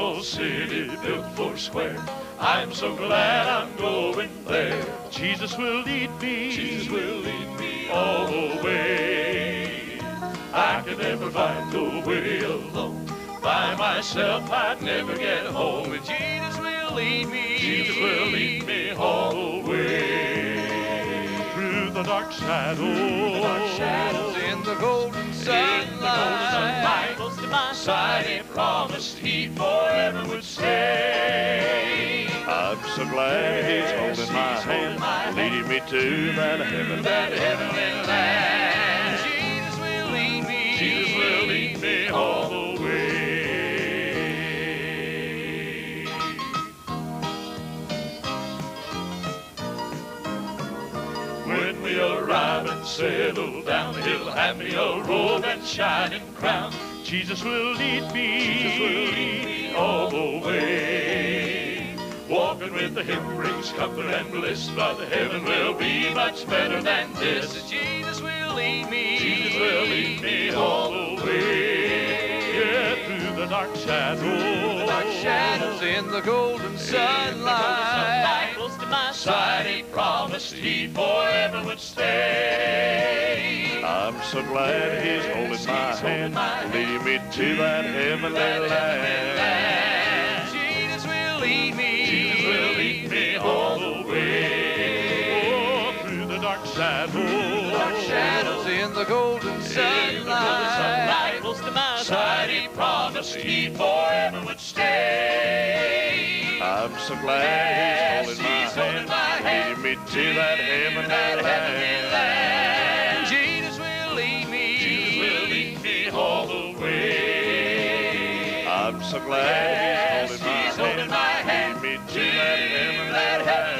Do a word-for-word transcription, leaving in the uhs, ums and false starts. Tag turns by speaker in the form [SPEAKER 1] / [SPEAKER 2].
[SPEAKER 1] beautiful city built four square. I'm so glad I'm going there. Jesus will lead me, Jesus will lead me all the way. I can never find the way alone. By myself I'd never get home. But Jesus will lead me, Jesus will lead me all the way. Through the dark shadows, the dark shadows in the golden sunlight, close to my side he promised he forever would stay. I'm so glad he's holding my hand, leading me to that heaven, that heavenly land. Jesus will lead me, Jesus will lead me all the way. When we arrive and settle down, he'll hand me a robe and shining crown. Jesus will lead me, Jesus will lead me all the way. Walking with the hymn brings comfort and bliss, but heaven will be much better than this. Jesus will lead me, Jesus will lead me all the way. Yeah, through the dark shadows, the dark shadows in the golden sunlight, close to my side he promised he forever would stay. I'm so glad he's holding my hand, leading me to that heavenly land. Jesus will lead me, Jesus will lead me all the way. Oh, through the dark shadows, the dark shadows in the golden sunlight, close to my side he promised he forever would stay. I'm so glad he's holding my hand, leading me to that heavenly land. Jesus will lead me, Jesus will lead me all the way. I'm so glad he's holding my hand, leading me to that heavenly land.